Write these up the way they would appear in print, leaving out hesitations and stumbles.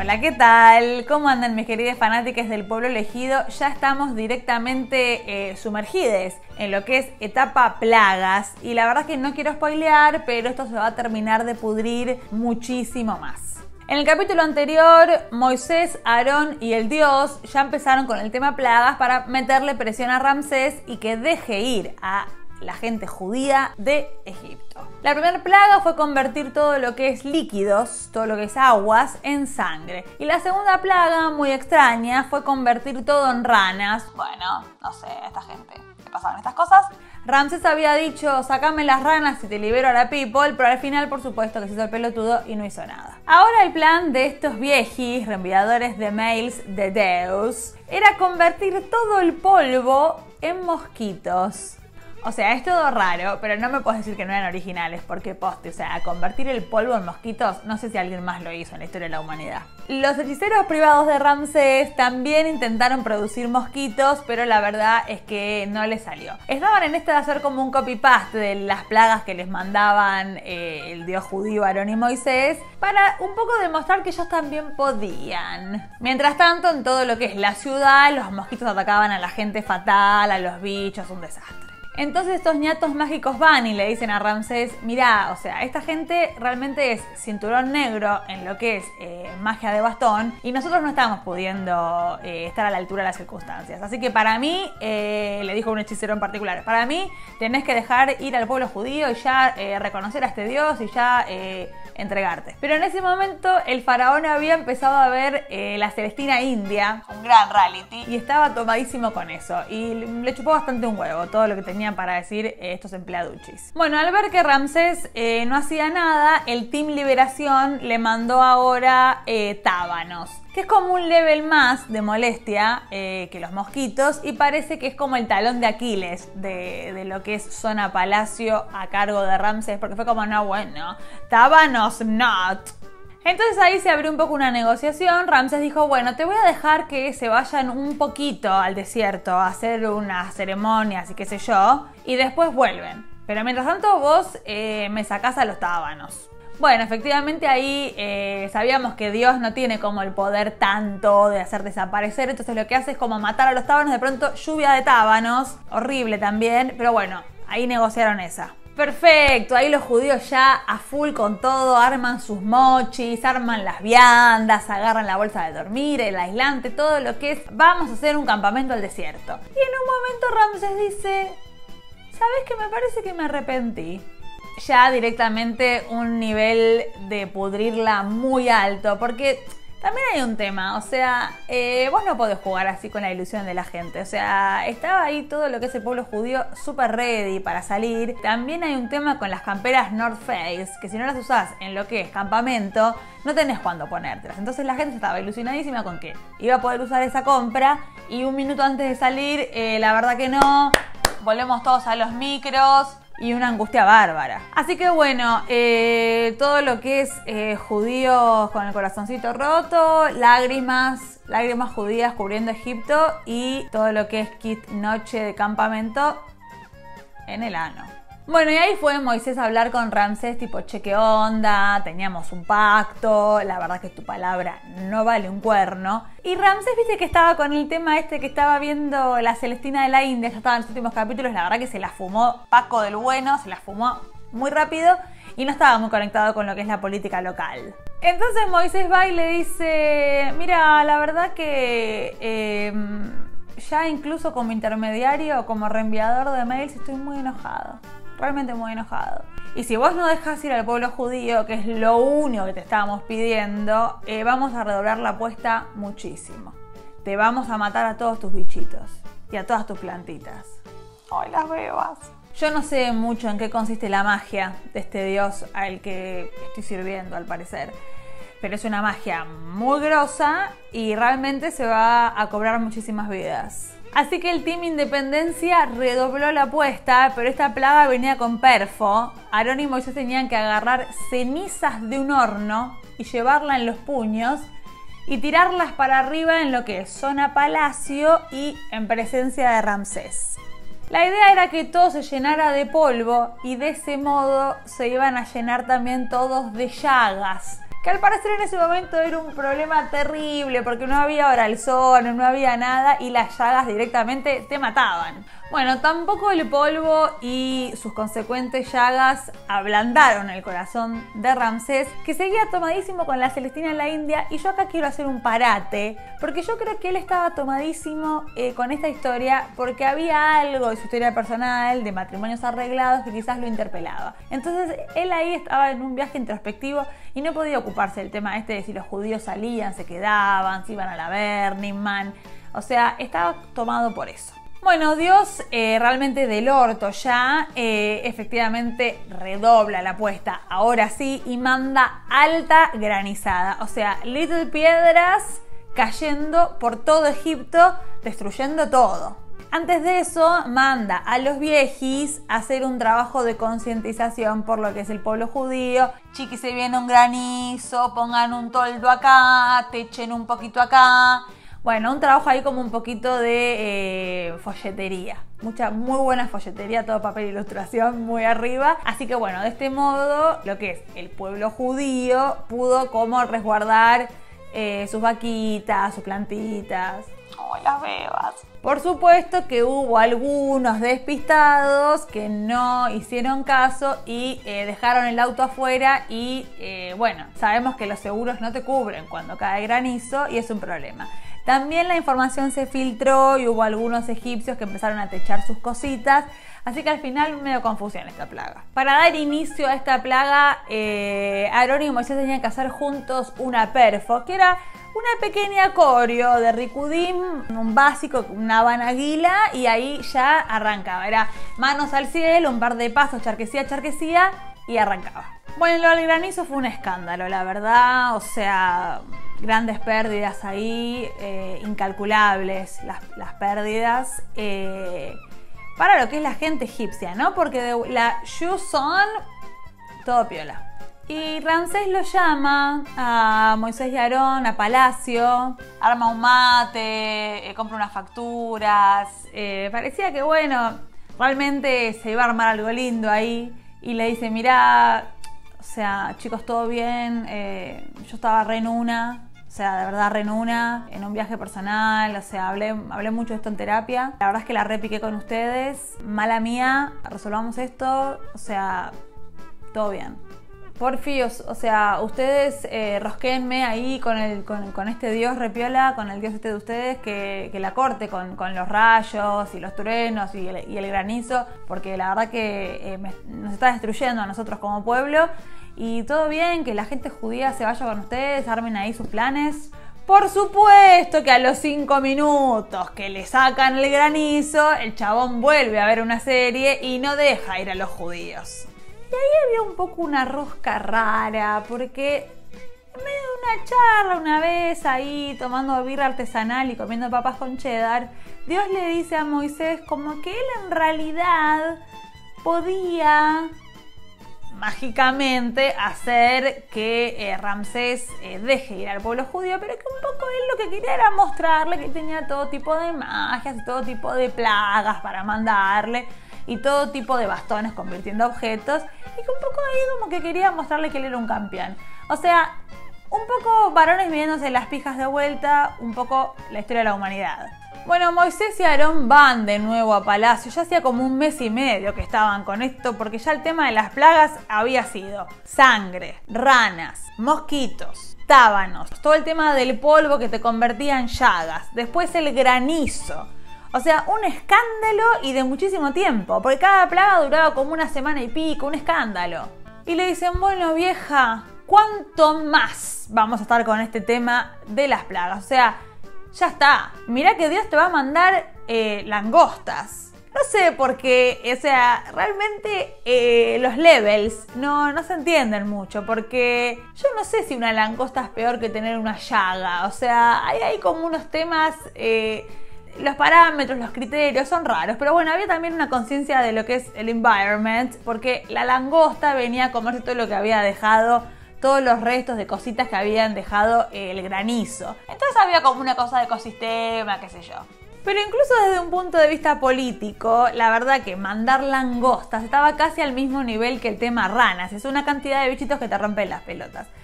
Hola, ¿qué tal? ¿Cómo andan mis queridas fanáticas del pueblo elegido? Ya estamos directamente sumergidos en lo que es etapa plagas y la verdad es que no quiero spoilear, pero esto se va a terminar de pudrir muchísimo más. En el capítulo anterior, Moisés, Aarón y el dios ya empezaron con el tema plagas para meterle presión a Ramsés y que deje ir a la gente judía de Egipto. La primera plaga fue convertir todo lo que es líquidos, todo lo que es aguas, en sangre. Y la segunda plaga, muy extraña, fue convertir todo en ranas. Bueno, no sé, a esta gente le pasaban estas cosas. Ramsés había dicho, sacame las ranas y te libero a la people, pero al final, por supuesto, que se hizo el pelotudo y no hizo nada. Ahora el plan de estos viejis, reenviadores de mails de Deus, era convertir todo el polvo en mosquitos. O sea, es todo raro, pero no me puedes decir que no eran originales, porque poste, o sea, convertir el polvo en mosquitos, no sé si alguien más lo hizo en la historia de la humanidad. Los hechiceros privados de Ramsés también intentaron producir mosquitos, pero la verdad es que no les salió. Estaban en de hacer como un copy-paste de las plagas que les mandaban el dios judío Aarón y Moisés, para un poco demostrar que ellos también podían. Mientras tanto, en todo lo que es la ciudad, los mosquitos atacaban a la gente fatal, a los bichos, un desastre. Entonces estos ñatos mágicos van y le dicen a Ramsés, mirá, o sea, esta gente realmente es cinturón negro en lo que es magia de bastón y nosotros no estamos pudiendo estar a la altura de las circunstancias. Así que para mí, le dijo un hechicero en particular, para mí tenés que dejar ir al pueblo judío y ya reconocer a este dios y ya entregarte. Pero en ese momento el faraón había empezado a ver la Celestina India, un gran reality, y estaba tomadísimo con eso y le chupó bastante un huevo todo lo que tenía para decir estos empleaduchis. Bueno, al ver que Ramsés no hacía nada, el Team Liberación le mandó ahora tábanos, que es como un level más de molestia que los mosquitos y parece que es como el talón de Aquiles de lo que es zona palacio a cargo de Ramsés, porque fue como, no, bueno, tábanos not. Entonces ahí se abrió un poco una negociación. Ramsés dijo, bueno, te voy a dejar que se vayan un poquito al desierto a hacer unas ceremonias y qué sé yo, y después vuelven. Pero mientras tanto vos me sacás a los tábanos. Bueno, efectivamente ahí sabíamos que Dios no tiene como el poder tanto de hacer desaparecer, entonces lo que hace es como matar a los tábanos, de pronto lluvia de tábanos, horrible también, pero bueno, ahí negociaron esa. Perfecto, ahí los judíos ya a full con todo, arman sus mochis, arman las viandas, agarran la bolsa de dormir, el aislante, todo lo que es, vamos a hacer un campamento al desierto. Y en un momento Ramsés dice, ¿sabes qué? Me parece que me arrepentí. Ya directamente un nivel de pudrirla muy alto, porque también hay un tema, o sea, vos no podés jugar así con la ilusión de la gente, o sea, estaba ahí todo lo que es el pueblo judío súper ready para salir. También hay un tema con las camperas North Face, que si no las usás en lo que es campamento, no tenés cuándo ponértelas. Entonces la gente estaba ilusionadísima con que iba a poder usar esa compra y un minuto antes de salir, la verdad que no, volvemos todos a los micros. Y una angustia bárbara. Así que bueno, todo lo que es judíos con el corazoncito roto, lágrimas judías cubriendo Egipto y todo lo que es kit noche de campamento en el ano. Bueno, y ahí fue Moisés a hablar con Ramsés, tipo, che, ¿qué onda? Teníamos un pacto, la verdad que tu palabra no vale un cuerno. Y Ramsés, viste que estaba con el tema que estaba viendo la Celestina de la India, ya estaba en los últimos capítulos, la verdad que se la fumó Paco del Bueno, se la fumó muy rápido y no estaba muy conectado con lo que es la política local. Entonces Moisés va y le dice, mira, la verdad que ya incluso como intermediario, como reenviador de mails, estoy muy enojado. Realmente muy enojado. Y si vos no dejás ir al pueblo judío, que es lo único que te estábamos pidiendo, vamos a redoblar la apuesta muchísimo. Te vamos a matar a todos tus bichitos y a todas tus plantitas. ¡Ay, las bebas! Yo no sé mucho en qué consiste la magia de este dios al que estoy sirviendo, al parecer. Pero es una magia muy grosa y realmente se va a cobrar muchísimas vidas. Así que el Team Independencia redobló la apuesta, pero esta plaga venía con perfo. Aarón y Moisés tenían que agarrar cenizas de un horno y llevarla en los puños y tirarlas para arriba en lo que es zona palacio y en presencia de Ramsés. La idea era que todo se llenara de polvo y de ese modo se iban a llenar también todos de llagas. que al parecer en ese momento era un problema terrible porque no había oralzón, no había nada y las llagas directamente te mataban. Bueno, tampoco el polvo y sus consecuentes llagas ablandaron el corazón de Ramsés, que seguía tomadísimo con la Celestina en la India, y yo acá quiero hacer un parate, porque yo creo que él estaba tomadísimo con esta historia porque había algo de su historia personal, de matrimonios arreglados, que quizás lo interpelaba. Entonces él ahí estaba en un viaje introspectivo y no podía ocuparse del tema este de si los judíos salían, se quedaban, si iban a la Burning Man, o sea, estaba tomado por eso. Bueno, Dios realmente del orto ya, efectivamente redobla la apuesta, ahora sí, y manda alta granizada, o sea, little piedras cayendo por todo Egipto, destruyendo todo. Antes de eso, manda a los viejis a hacer un trabajo de concientización por lo que es el pueblo judío. Chiqui, se viene un granizo, pongan un toldo acá, techen un poquito acá. Bueno, un trabajo ahí como un poquito de folletería. Muy buena folletería, todo papel e ilustración muy arriba. Así que bueno, de este modo, lo que es el pueblo judío pudo como resguardar sus vaquitas, sus plantitas. ¡Ay, las bebas! Por supuesto que hubo algunos despistados que no hicieron caso y dejaron el auto afuera y bueno, sabemos que los seguros no te cubren cuando cae granizo y es un problema. También la información se filtró y hubo algunos egipcios que empezaron a techar sus cositas, así que al final medio confusión esta plaga. Para dar inicio a esta plaga, Aarón y Moisés tenían que hacer juntos una perfo, que era una pequeña coreo de Rikudim, un básico, una banaguila, y ahí ya arrancaba. Era manos al cielo, un par de pasos, charquecía, charquecía, y arrancaba. Bueno, lo del granizo fue un escándalo, la verdad, o sea, grandes pérdidas ahí, incalculables las pérdidas, para lo que es la gente egipcia, ¿no? Porque de la Shusón, todo piola. Y Ramsés lo llama a Moisés y Aarón a palacio, arma un mate, compra unas facturas, parecía que bueno, realmente se iba a armar algo lindo ahí, y le dice, mirá, o sea, chicos, todo bien, yo estaba re en una, o sea, de verdad re en una, en un viaje personal, o sea, hablé mucho de esto en terapia, la verdad es que la repiqué con ustedes, mala mía, resolvamos esto, o sea, todo bien. Porfi, o sea, ustedes rosquéenme ahí con este dios repiola, con el dios este de ustedes, que la corte con los rayos y los truenos y el granizo, porque la verdad que nos está destruyendo a nosotros como pueblo. Y todo bien, que la gente judía se vaya con ustedes, armen ahí sus planes. Por supuesto que a los 5 minutos que le sacan el granizo, el chabón vuelve a ver una serie y no deja ir a los judíos. Y ahí había un poco una rosca rara, porque en medio de una charla una vez ahí tomando birra artesanal y comiendo papas con cheddar, Dios le dice a Moisés como que él en realidad podía mágicamente hacer que Ramsés deje ir al pueblo judío, pero que un poco él lo que quería era mostrarle que tenía todo tipo de magias y todo tipo de plagas para mandarle y todo tipo de bastones convirtiendo objetos, y que un poco ahí como que quería mostrarle que él era un campeón. O sea, un poco varones viéndose las pijas de vuelta, un poco la historia de la humanidad. Bueno, Moisés y Aarón van de nuevo a palacio, ya hacía como un mes y medio que estaban con esto, porque ya el tema de las plagas había sido sangre, ranas, mosquitos, tábanos, todo el tema del polvo que te convertía en llagas, después el granizo. O sea, un escándalo y de muchísimo tiempo, porque cada plaga duraba como una semana y pico, un escándalo. Y le dicen, bueno vieja, ¿cuánto más vamos a estar con este tema de las plagas? O sea, ya está. Mirá que Dios te va a mandar langostas. No sé por qué, o sea, realmente los levels no se entienden mucho, porque yo no sé si una langosta es peor que tener una llaga. O sea, hay como unos temas... los parámetros, los criterios son raros, pero bueno, había también una conciencia de lo que es el environment, porque la langosta venía a comerse todo lo que había dejado, todos los restos de cositas que habían dejado el granizo. Entonces había como una cosa de ecosistema, qué sé yo. Pero incluso desde un punto de vista político, la verdad que mandar langostas estaba casi al mismo nivel que el tema ranas. Es una cantidad de bichitos que te rompen las pelotas.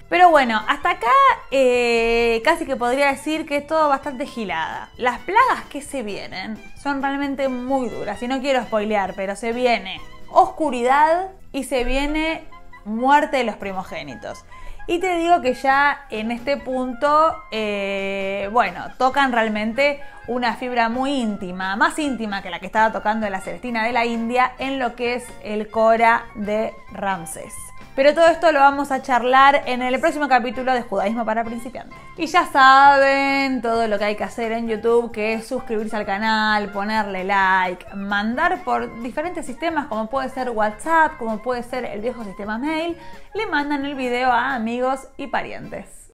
Pero bueno, hasta acá casi que podría decir que es todo bastante gilada. Las plagas que se vienen son realmente muy duras. Y no quiero spoilear, pero se viene oscuridad y se viene muerte de los primogénitos. Y te digo que ya en este punto, bueno, tocan realmente una fibra muy íntima, más íntima que la que estaba tocando la Celestina de la India en lo que es el Cora de Ramsés. Pero todo esto lo vamos a charlar en el próximo capítulo de Judaísmo para Principiantes. Y ya saben todo lo que hay que hacer en YouTube, que es suscribirse al canal, ponerle like, mandar por diferentes sistemas como puede ser WhatsApp, como puede ser el viejo sistema mail, le mandan el video a amigos y parientes.